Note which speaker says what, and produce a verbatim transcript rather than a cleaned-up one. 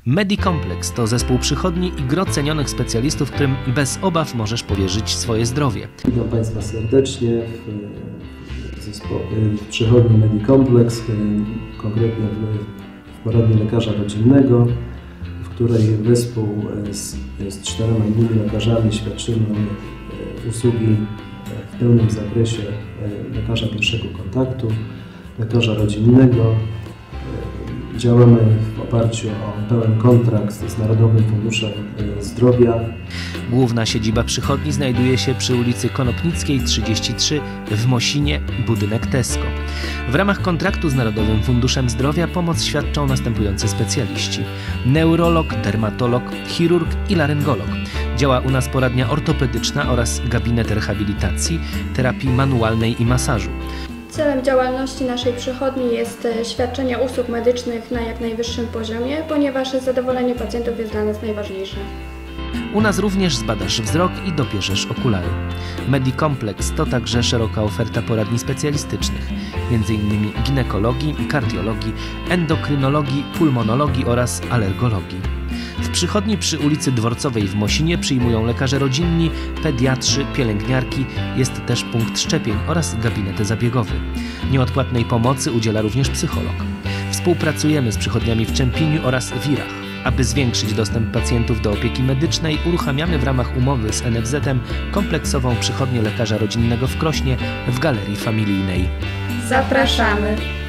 Speaker 1: Medicomplex to zespół przychodni i gro cenionych specjalistów, którym bez obaw możesz powierzyć swoje zdrowie.
Speaker 2: Witam Państwa serdecznie w, zespo- w przychodni Medicomplex, konkretnie w, w poradni lekarza rodzinnego, w której wespół z, z czterema innymi lekarzami świadczymy usługi w pełnym zakresie lekarza pierwszego kontaktu, lekarza rodzinnego. Działamy w oparciu o pełen kontrakt z Narodowym Funduszem Zdrowia.
Speaker 1: Główna siedziba przychodni znajduje się przy ulicy Konopnickiej trzydzieści trzy w Mosinie, budynek Tesco. W ramach kontraktu z Narodowym Funduszem Zdrowia pomoc świadczą następujący specjaliści: neurolog, dermatolog, chirurg i laryngolog. Działa u nas poradnia ortopedyczna oraz gabinet rehabilitacji, terapii manualnej i masażu.
Speaker 3: Celem działalności naszej przychodni jest świadczenie usług medycznych na jak najwyższym poziomie, ponieważ zadowolenie pacjentów jest dla nas najważniejsze.
Speaker 1: U nas również zbadasz wzrok i dopierzesz okulary. Medicomplex to także szeroka oferta poradni specjalistycznych, między innymi ginekologii, kardiologii, endokrynologii, pulmonologii oraz alergologii. W przychodni przy ulicy Dworcowej w Mosinie przyjmują lekarze rodzinni, pediatrzy, pielęgniarki, jest też punkt szczepień oraz gabinet zabiegowy. Nieodpłatnej pomocy udziela również psycholog. Współpracujemy z przychodniami w Czempiniu oraz Wirach. Aby zwiększyć dostęp pacjentów do opieki medycznej, uruchamiamy w ramach umowy z N F Z-em kompleksową przychodnię lekarza rodzinnego w Krośnie w Galerii Familijnej.
Speaker 3: Zapraszamy!